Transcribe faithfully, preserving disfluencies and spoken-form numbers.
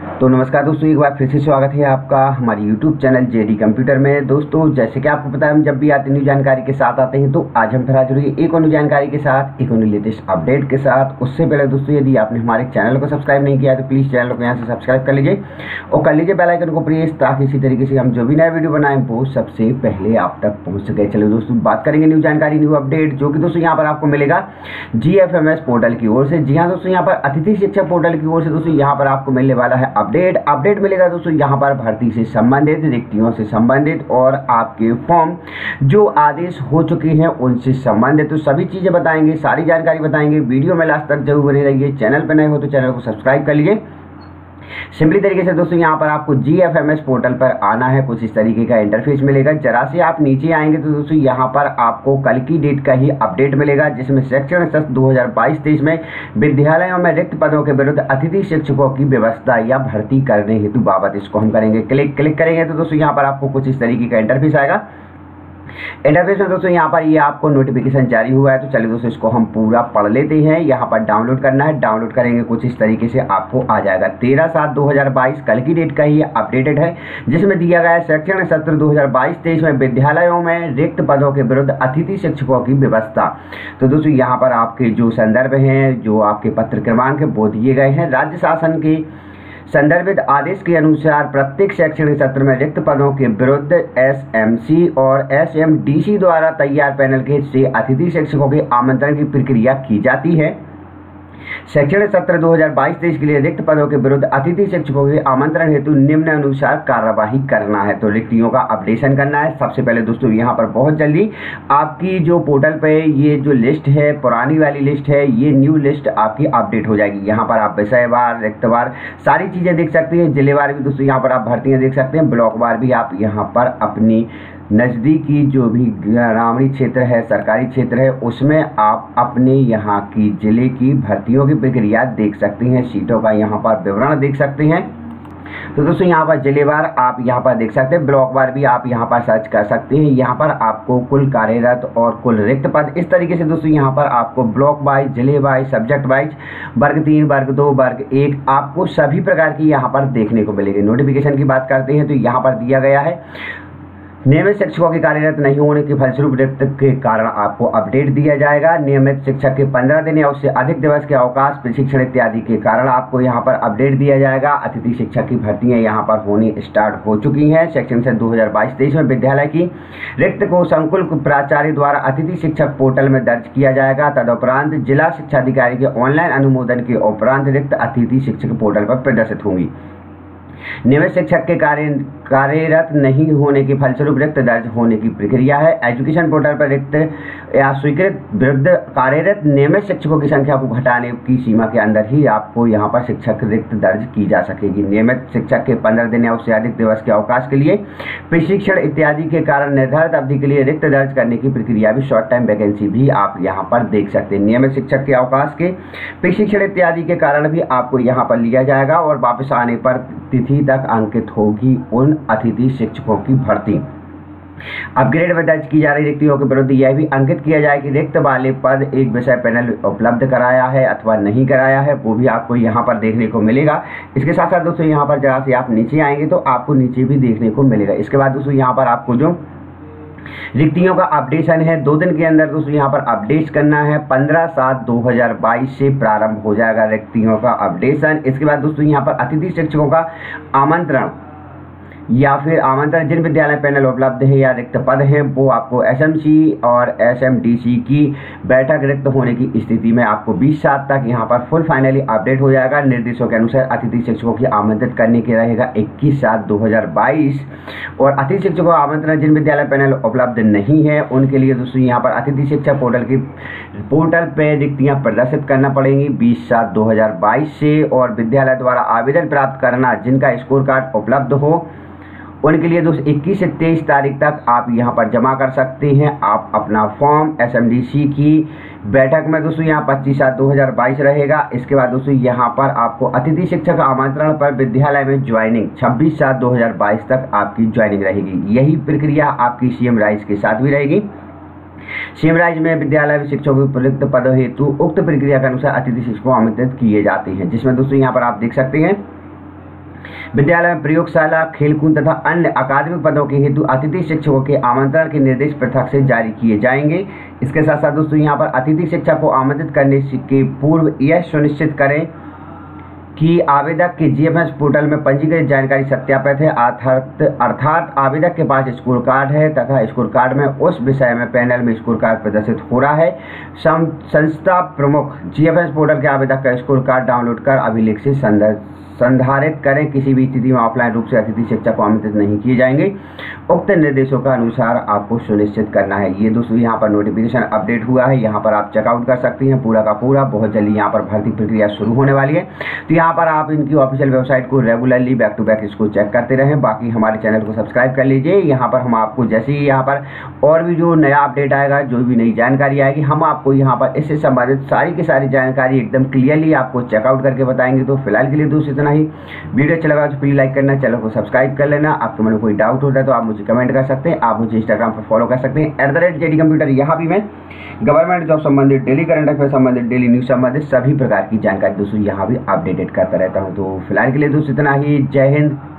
तो नमस्कार दोस्तों, एक बार फिर से स्वागत है आपका हमारे यूट्यूब चैनल जेडी कंप्यूटर में। दोस्तों जैसे कि आपको पता है, हम जब भी आते न्यू जानकारी के साथ आते हैं, तो आज हम फिर हाजिर हुए एक और न्यू जानकारी के साथ, एक और लेटेस्ट अपडेट के साथ। उससे पहले दोस्तों, यदि आपने हमारे चैनल को सब्सक्राइब नहीं किया है तो प्लीज़ चैनल को यहाँ से सब्सक्राइब कर लीजिए और कर लीजिए बेल आइकन को प्रेस, ताकि इसी तरीके से हम जो भी नया वीडियो बनाएं वो सबसे पहले आप तक पहुँच सके। चलो दोस्तों, बात करेंगे न्यू जानकारी, न्यू अपडेट, जो कि दोस्तों यहाँ पर आपको मिलेगा G F M S portal की ओर से। जी हाँ दोस्तों, यहाँ पर अतिथि शिक्षक पोर्टल की ओर से दोस्तों यहाँ पर आपको मिलने वाला है अपडेट अपडेट मिलेगा दोस्तों यहाँ पर भर्ती से संबंधित, रिक्तियों से संबंधित और आपके फॉर्म जो आदेश हो चुके हैं उनसे संबंधित, तो सभी चीज़ें बताएंगे, सारी जानकारी बताएंगे। वीडियो में लास्ट तक जरूर बने रहिए। चैनल पर नए हो तो चैनल को सब्सक्राइब कर लीजिए। सिंपली तरीके से दोस्तों यहाँ पर आपको G F M S portal पर आना है। कुछ इस तरीके का इंटरफेस मिलेगा। जरा से आप नीचे आएंगे तो दोस्तों यहाँ पर आपको कल की डेट का ही अपडेट मिलेगा, जिसमें शैक्षणिक सत्र दो हज़ार बाईस तेईस में विद्यालयों में रिक्त पदों के विरुद्ध अतिथि शिक्षकों की व्यवस्था या भर्ती करने हेतु बाबत, इसको हम करेंगे क्लिक क्लिक करेंगे तो दोस्तों यहाँ पर आपको कुछ इस तरीके का इंटरफेस आएगा। इंटरफेस में दोस्तों यहाँ पर ये आपको नोटिफिकेशन जारी हुआ है, तो चलिए दोस्तों इसको हम पूरा पढ़ लेते हैं। यहाँ पर डाउनलोड करना है, डाउनलोड करेंगे कुछ इस तरीके से आपको आ जाएगा। तेरह सात दो हज़ार बाईस कल की डेट का ही अपडेटेड है, जिसमें दिया गया है शैक्षणिक सत्र दो हज़ार बाईस तेईस में विद्यालयों में रिक्त पदों के विरुद्ध अतिथि शिक्षकों की व्यवस्था। तो दोस्तों यहाँ पर आपके जो संदर्भ हैं, जो आपके पत्र क्रमांक है वो दिए गए हैं। राज्य शासन के संदर्भित आदेश के अनुसार प्रत्येक शैक्षणिक सत्र में रिक्त पदों के विरुद्ध एस एम सी और एस एम डी सी द्वारा तैयार पैनल के से अतिथि शिक्षकों के आमंत्रण की प्रक्रिया की जाती है। शैक्षणिक सत्र दो हज़ार बाईस तेईस के लिए रिक्त पदों के विरुद्ध अतिथि शिक्षकों के आमंत्रण हेतु निम्न अनुसार कार्यवाही करना है। तो रिक्तियों का अपडेशन करना है। सबसे पहले दोस्तों यहाँ पर बहुत जल्दी आपकी जो पोर्टल पे ये जो लिस्ट है, पुरानी वाली लिस्ट है, ये न्यू लिस्ट आपकी अपडेट हो जाएगी। यहाँ पर आप विषयवार, रिक्तवार सारी चीज़ें देख सकते हैं। जिलेवार भी दोस्तों यहाँ पर आप भर्तियाँ देख सकते हैं। ब्लॉकवार भी आप यहाँ पर अपनी नज़दीकी जो भी ग्रामीण क्षेत्र है, सरकारी क्षेत्र है, उसमें आप अपने यहाँ की ज़िले की भर्तियों की प्रक्रिया देख सकते हैं। सीटों का यहाँ पर विवरण देख सकते हैं। तो दोस्तों यहाँ पर जिलेवार आप यहाँ पर देख सकते हैं। ब्लॉकवार भी आप यहाँ पर सर्च कर सकते हैं। यहाँ पर आपको कुल कार्यरत और कुल रिक्त पद, इस तरीके से दोस्तों यहाँ पर आपको ब्लॉक वाइज, जिले वाइज, सब्जेक्ट वाइज, वर्ग तीन, वर्ग दो, वर्ग एक, आपको सभी प्रकार की यहाँ पर देखने को मिलेगी। नोटिफिकेशन की बात करते हैं तो यहाँ पर दिया गया है नियमित शिक्षकों के कार्यरत नहीं होने के फलस्वरूप रिक्त के कारण आपको अपडेट दिया जाएगा। नियमित शिक्षक के पंद्रह दिन या उससे अधिक दिवस के अवकाश, प्रशिक्षण इत्यादि के कारण आपको यहाँ पर अपडेट दिया जाएगा। अतिथि शिक्षक की भर्तियाँ यहाँ पर होनी स्टार्ट हो चुकी हैं। शैक्षणिक सत्र दो हज़ार बाईस तेईस में विद्यालय की रिक्त को संकुल प्राचार्य द्वारा अतिथि शिक्षक पोर्टल में दर्ज किया जाएगा। तदुपरांत जिला शिक्षा अधिकारी के ऑनलाइन अनुमोदन के उपरांत रिक्त अतिथि शिक्षक पोर्टल पर प्रदर्शित होंगी। नियमित शिक्षक के कार्य कार्यरत नहीं होने के फलस्वरूप रिक्त दर्ज होने की प्रक्रिया है। एजुकेशन पोर्टल पर रिक्त या स्वीकृत विरुद्ध कार्यरत नियमित शिक्षकों की संख्या को घटाने की सीमा के अंदर ही आपको यहाँ पर शिक्षक रिक्त दर्ज की जा सकेगी। नियमित शिक्षक के पंद्रह दिन या उससे अधिक दिवस के अवकाश के लिए, प्रशिक्षण इत्यादि के कारण निर्धारित अवधि के लिए रिक्त दर्ज करने की प्रक्रिया भी, शॉर्ट टाइम वैकेंसी भी आप यहाँ पर देख सकते हैं। नियमित शिक्षक के अवकाश के, प्रशिक्षण इत्यादि के कारण भी आपको यहाँ पर लिया जाएगा और वापस आने पर तिथि तक अंकित होगी उन अतिथि शिक्षकों की भर्ती। अपग्रेड में दर्ज की जा रही रिक्तियों के विरुद्ध यह भी अंकित किया जाए कि रिक्त वाले पद एक विषय पैनल उपलब्ध कराया है अथवा नहीं कराया है, वो भी आपको यहाँ पर देखने को मिलेगा। इसके साथ साथ दोस्तों यहाँ पर जरा से आप नीचे आएंगे तो आपको नीचे भी देखने को मिलेगा। इसके बाद दोस्तों यहाँ पर आपको जो रिक्तियों का अपडेशन है, दो दिन के अंदर दोस्तों यहाँ पर अपडेट करना है। पंद्रह सात दो हज़ार बाईस से प्रारंभ हो जाएगा रिक्तियों का अपडेशन। इसके बाद दोस्तों यहाँ पर अतिथि शिक्षकों का आमंत्रण या फिर आमंत्रण, जिन विद्यालय पैनल उपलब्ध है या रिक्त पद हैं, वो आपको एस एम सी और एस एम डी सी की बैठक रिक्त होने की स्थिति में आपको बीस सात तक यहाँ पर फुल फाइनली अपडेट हो जाएगा। निर्देशों के अनुसार अतिथि शिक्षकों की आमंत्रित करने के रहेगा इक्कीस सात दो हज़ार बाईस। और अतिथि शिक्षकों का आमंत्रण जिन विद्यालय पैनल उपलब्ध नहीं है उनके लिए दोस्तों यहाँ पर अतिथि शिक्षक पोर्टल की पोर्टल पर रिक्तियाँ प्रदर्शित करना पड़ेंगी बीस सात दो हज़ार बाईस से। और विद्यालय द्वारा आवेदन प्राप्त करना, जिनका स्कोर कार्ड उपलब्ध हो, उनके लिए दोस्तों इक्कीस से तेईस तारीख तक आप यहाँ पर जमा कर सकते हैं आप अपना form. S M D C की बैठक में दोस्तों यहाँ पच्चीस सात दो हज़ार बाईस रहेगा। इसके बाद दोस्तों यहाँ पर आपको अतिथि शिक्षक आमंत्रण पर विद्यालय में ज्वाइनिंग छब्बीस सात दो हज़ार बाईस तक आपकी ज्वाइनिंग रहेगी। यही प्रक्रिया आपकी सी एम राइज के साथ भी रहेगी। सीएम राज्य में विद्यालय में शिक्षकों के रिक्त पदों हेतु उक्त प्रक्रिया के अनुसार अतिथि शिक्षकों आमंत्रित किए जाते हैं, जिसमें दोस्तों यहाँ पर आप देख सकते हैं विद्यालय में प्रयोगशाला, खेलकूद तथा अन्य अकादमिक पदों के हेतु अतिथि शिक्षकों के आमंत्रण के निर्देश पृथक से जारी किए जाएंगे। इसके साथ साथ दोस्तों यहाँ पर अतिथि शिक्षक को आमंत्रित करने के पूर्व यह सुनिश्चित करें कि आवेदक के जीएफएस पोर्टल में पंजीकृत जानकारी सत्यापित है, अर्थात अर्थात आवेदक के पास स्कोर कार्ड है तथा स्कोर कार्ड में उस विषय में पैनल में स्कोर कार्ड प्रदर्शित हो रहा है। संस्था प्रमुख जीएफएस पोर्टल के आवेदक का स्कोर कार्ड डाउनलोड कर अभिलेख से संदर्भ संधारित करें। किसी भी स्थिति में ऑफलाइन रूप से अतिथि शिक्षक को आमंत्रित नहीं किए जाएंगे। उक्त निर्देशों का अनुसार आपको सुनिश्चित करना है। ये दोस्तों यहाँ पर नोटिफिकेशन अपडेट हुआ है, यहाँ पर आप चेकआउट कर सकते हैं पूरा का पूरा। बहुत जल्दी यहाँ पर भर्ती प्रक्रिया शुरू होने वाली है, तो यहाँ पर आप इनकी ऑफिशियल वेबसाइट को रेगुलरली बैक टू बैक इसको चेक करते रहें। बाकी हमारे चैनल को सब्सक्राइब कर लीजिए। यहाँ पर हम आपको जैसे ही यहाँ पर और भी जो नया अपडेट आएगा, जो भी नई जानकारी आएगी, हम आपको यहाँ पर इससे संबंधित सारी की सारी जानकारी एकदम क्लियरली आपको चेकआउट करके बताएंगे। तो फिलहाल के लिए दोस्तों इतना ही। वीडियो अच्छा लगा तो प्लीज लाइक करना, चैनल को सब्सक्राइब कर लेना। आपके मन में कोई डाउट होता है तो आप मुझे कमेंट कर सकते हैं। आप मुझे इंस्टाग्राम पर फॉलो कर सकते हैं at the rate JD computer. यहाँ भी मैं गवर्नमेंट जॉब संबंधित, डेली करंट अफेयर संबंधित, डेली न्यूज संबंधित सभी प्रकार की जानकारी दोस्तों यहाँ भी अपडेटेड करता रहता हूँ। तो फिलहाल के लिए दोस्तों इतना ही। जय हिंद।